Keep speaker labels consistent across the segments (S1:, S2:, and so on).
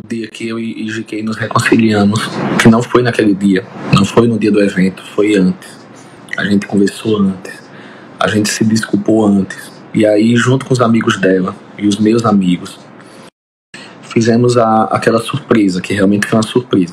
S1: dia que eu e GK nos reconciliamos, que não foi naquele dia, não foi no dia do evento, foi antes. A gente conversou antes, a gente se desculpou antes. E aí, junto com os amigos dela e os meus amigos, fizemos aquela surpresa, que realmente foi uma surpresa.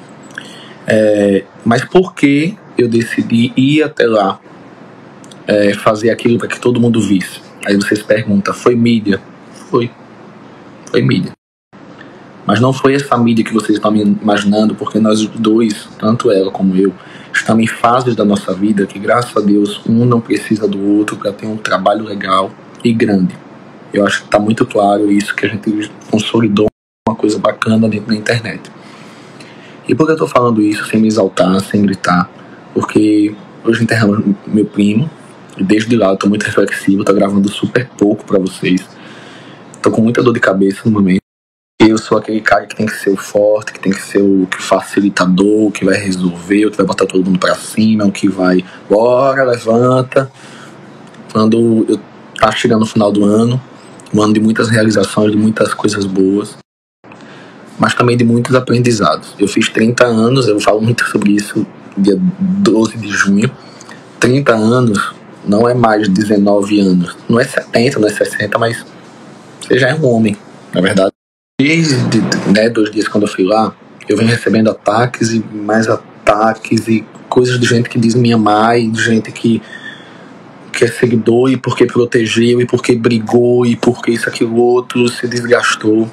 S1: Mas por que eu decidi ir até lá, fazer aquilo para que todo mundo visse? Aí vocês perguntam, foi mídia? Foi mídia. Mas não foi essa mídia que vocês estão imaginando, porque nós dois, tanto ela como eu, estamos em fases da nossa vida que, graças a Deus, um não precisa do outro para ter um trabalho legal e grande. Eu acho que está muito claro isso, que a gente consolidou uma coisa bacana dentro da internet. E por que eu estou falando isso sem me exaltar, sem gritar? Porque hoje enterramos meu primo, e desde lá eu estou muito reflexivo, estou gravando super pouco para vocês. Estou com muita dor de cabeça no momento. Eu sou aquele cara que tem que ser o forte, que tem que ser o facilitador, o que vai resolver, o que vai botar todo mundo pra cima, o que vai, bora, levanta. Quando eu tá chegando no final do ano, um ano de muitas realizações, de muitas coisas boas, mas também de muitos aprendizados. Eu fiz 30 anos, eu falo muito sobre isso, dia 12 de junho. 30 anos não é mais 19 anos, não é 70, não é 60, mas você já é um homem, na verdade. Desde 2 dias quando eu fui lá, eu venho recebendo ataques e mais ataques e coisas de gente que diz me amar e de gente que é seguidor e porque protegeu e porque brigou e porque isso, aquilo, outro, se desgastou.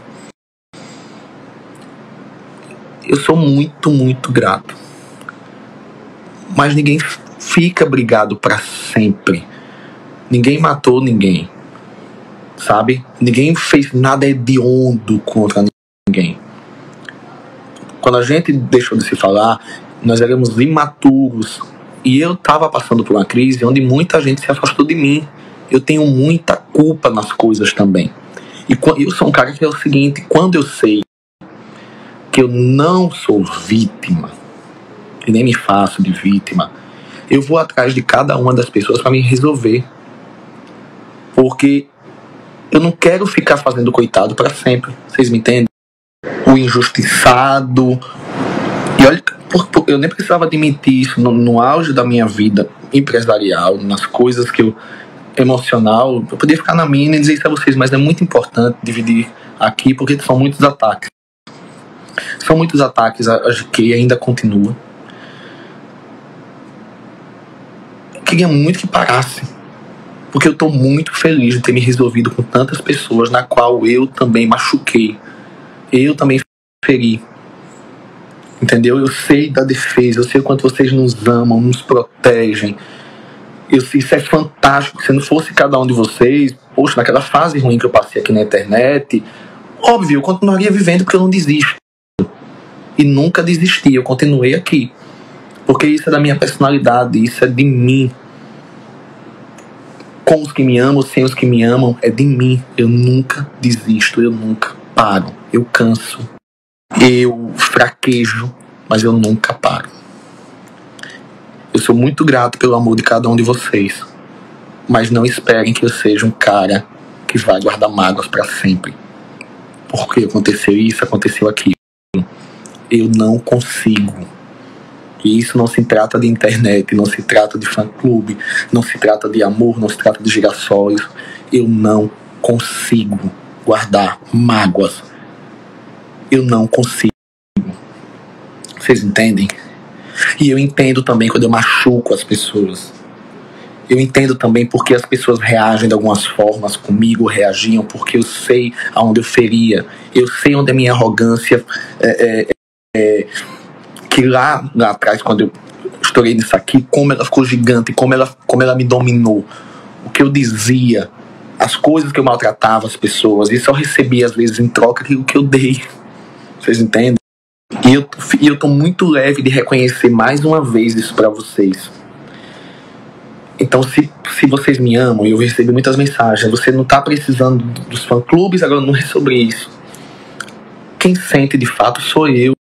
S1: Eu sou muito, muito grato. Mas ninguém fica brigado pra sempre. Ninguém matou ninguém. Sabe? Ninguém fez nada hediondo contra ninguém. Quando a gente deixou de se falar, nós éramos imaturos. E eu estava passando por uma crise onde muita gente se afastou de mim. Eu tenho muita culpa nas coisas também. E eu sou um cara que é o seguinte, quando eu sei que eu não sou vítima, e nem me faço de vítima, eu vou atrás de cada uma das pessoas para me resolver. Porque eu não quero ficar fazendo coitado para sempre. Vocês me entendem? O injustiçado. E olha, eu nem precisava admitir isso no auge da minha vida empresarial, nas coisas que eu... emocional. Eu podia ficar na minha e dizer isso a vocês, mas é muito importante dividir aqui, porque são muitos ataques. São muitos ataques, a GK ainda continua. Eu queria muito que parasse. Porque eu estou muito feliz de ter me resolvido com tantas pessoas na qual eu também machuquei. Eu também feri. Entendeu? Eu sei da defesa, eu sei o quanto vocês nos amam, nos protegem. Isso é fantástico. Se não fosse cada um de vocês, poxa, naquela fase ruim que eu passei aqui na internet, óbvio, eu continuaria vivendo porque eu não desisto. E nunca desisti, eu continuei aqui. Porque isso é da minha personalidade, isso é de mim. Com os que me amam, sem os que me amam, é de mim. Eu nunca desisto, eu nunca paro. Eu canso, eu fraquejo, mas eu nunca paro. Eu sou muito grato pelo amor de cada um de vocês, mas não esperem que eu seja um cara que vai guardar mágoas para sempre. Porque aconteceu isso, aconteceu aquilo. Eu não consigo. E isso não se trata de internet, não se trata de fã-clube, não se trata de amor, não se trata de girassóis. Eu não consigo guardar mágoas. Eu não consigo. Vocês entendem? E eu entendo também quando eu machuco as pessoas. Eu entendo também porque as pessoas reagem de algumas formas comigo, reagiam, porque eu sei aonde eu feria. Eu sei onde a minha arrogância que lá atrás, quando eu estourei nisso aqui, como ela ficou gigante, como ela me dominou. O que eu dizia, as coisas que eu maltratava as pessoas, e só recebia às vezes em troca aquilo que eu dei. Vocês entendem? E eu tô muito leve de reconhecer mais uma vez isso pra vocês. Então, se vocês me amam, e eu recebi muitas mensagens, você não tá precisando dos fã-clubes, agora não é sobre isso. Quem sente de fato sou eu.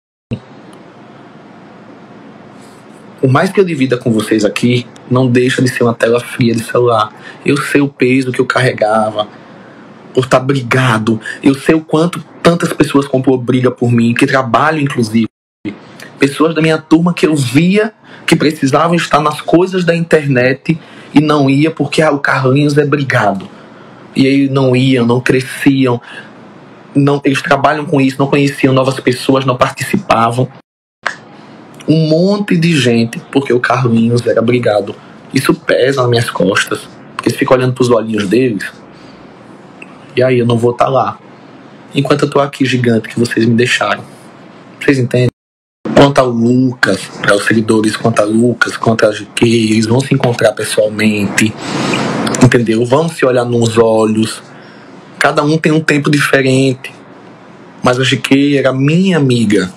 S1: Por mais que eu divida com vocês aqui, não deixa de ser uma tela fria de celular. Eu sei o peso que eu carregava, por estar brigado. Eu sei o quanto tantas pessoas comprou briga por mim, que trabalham inclusive. Pessoas da minha turma que eu via que precisavam estar nas coisas da internet e não ia porque o Carlinhos é brigado. E aí não iam, não cresciam, não, eles trabalham com isso, não conheciam novas pessoas, não participavam. Um monte de gente porque o Carlinhos era brigado. Isso pesa nas minhas costas, porque eles ficam olhando pros olhinhos deles. E aí eu não vou estar lá enquanto eu tô aqui gigante que vocês me deixaram. Vocês entendem? Quanto a Lucas, para os seguidores, quanto a Lucas, quanto a GQ, eles vão se encontrar pessoalmente, entendeu? Vão se olhar nos olhos. Cada um tem um tempo diferente. Mas a GQ era minha amiga.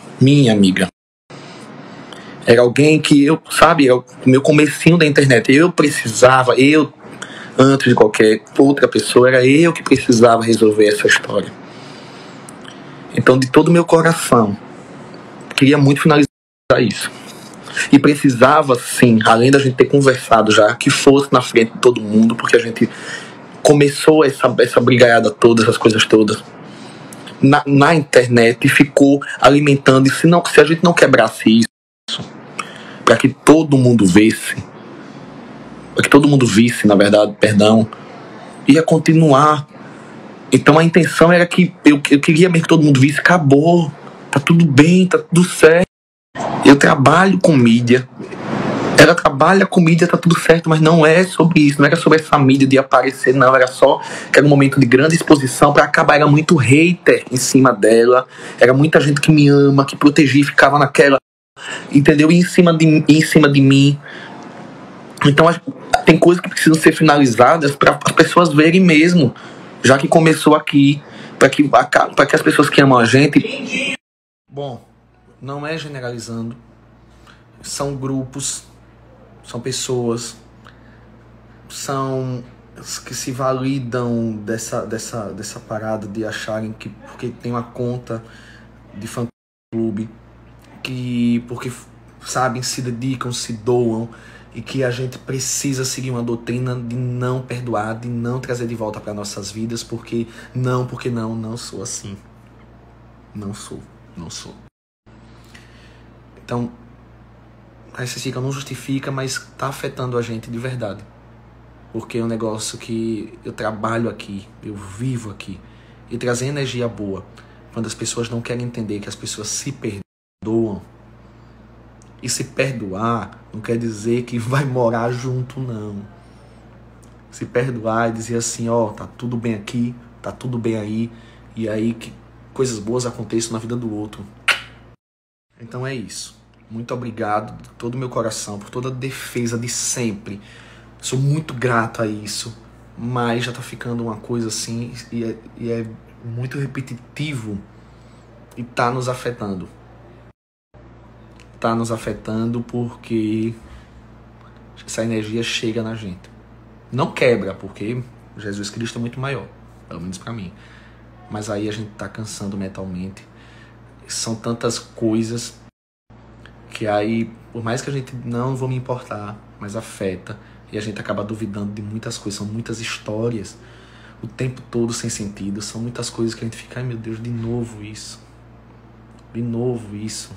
S1: Era alguém que eu, sabe, o meu comecinho da internet, eu precisava, antes de qualquer outra pessoa, era eu que precisava resolver essa história. Então, de todo o meu coração, queria muito finalizar isso. E precisava, sim, além da gente ter conversado já, que fosse na frente de todo mundo, porque a gente começou essa brigaiada toda, essas coisas todas, na internet, e ficou alimentando. E se a gente não quebrasse isso, para que todo mundo visse, na verdade, perdão, ia continuar. Então a intenção era que eu queria mesmo que todo mundo visse, acabou, tá tudo bem, tá tudo certo. Eu trabalho com mídia, ela trabalha com mídia, tá tudo certo, mas não é sobre isso, não era sobre essa mídia de aparecer, não, era só que era um momento de grande exposição para acabar. Era muito hater em cima dela, era muita gente que me ama, que protegia e ficava naquela, entendeu? E em cima de mim. Então tem coisas que precisam ser finalizadas para as pessoas verem mesmo, já que começou aqui, para que as pessoas que amam a gente... Bom, não é generalizando, são grupos, são pessoas, são que se validam dessa parada de acharem que porque tem uma conta de fã-clube, que porque, sabem, se dedicam, se doam, e que a gente precisa seguir uma doutrina de não perdoar, de não trazer de volta para nossas vidas, porque não sou assim. Não sou. Então, aí você fica, não justifica, mas tá afetando a gente de verdade. Porque é um negócio que eu trabalho aqui, eu vivo aqui, e trazer energia boa, quando as pessoas não querem entender que as pessoas se perdoam. E se perdoar não quer dizer que vai morar junto, não. Se perdoar é dizer assim, ó, tá tudo bem aqui, tá tudo bem aí, e aí que coisas boas aconteçam na vida do outro. Então é isso. Muito obrigado de todo o meu coração por toda a defesa de sempre. Sou muito grato a isso, mas já tá ficando uma coisa assim, e é muito repetitivo, e tá nos afetando. Tá nos afetando porque essa energia chega na gente. Não quebra, porque Jesus Cristo é muito maior, pelo menos pra mim. Mas aí a gente tá cansando mentalmente. São tantas coisas que aí, por mais que a gente não vou me importar, mas afeta. E a gente acaba duvidando de muitas coisas. São muitas histórias o tempo todo sem sentido. São muitas coisas que a gente fica, ai meu Deus, de novo isso. De novo isso.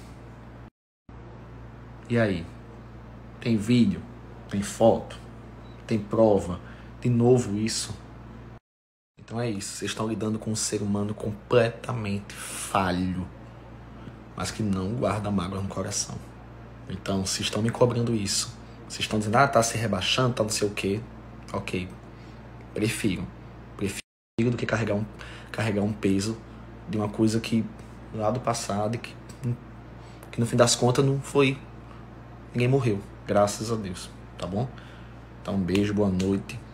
S1: E aí? Tem vídeo? Tem foto? Tem prova? De novo isso? Então é isso. Vocês estão lidando com um ser humano completamente falho, mas que não guarda mágoa no coração. Então, se estão me cobrando isso, se estão dizendo, tá se rebaixando, tá não sei o quê, ok. Prefiro do que carregar um peso de uma coisa que lá do passado, que no fim das contas não foi. Ninguém morreu, graças a Deus, tá bom? Então um beijo, boa noite.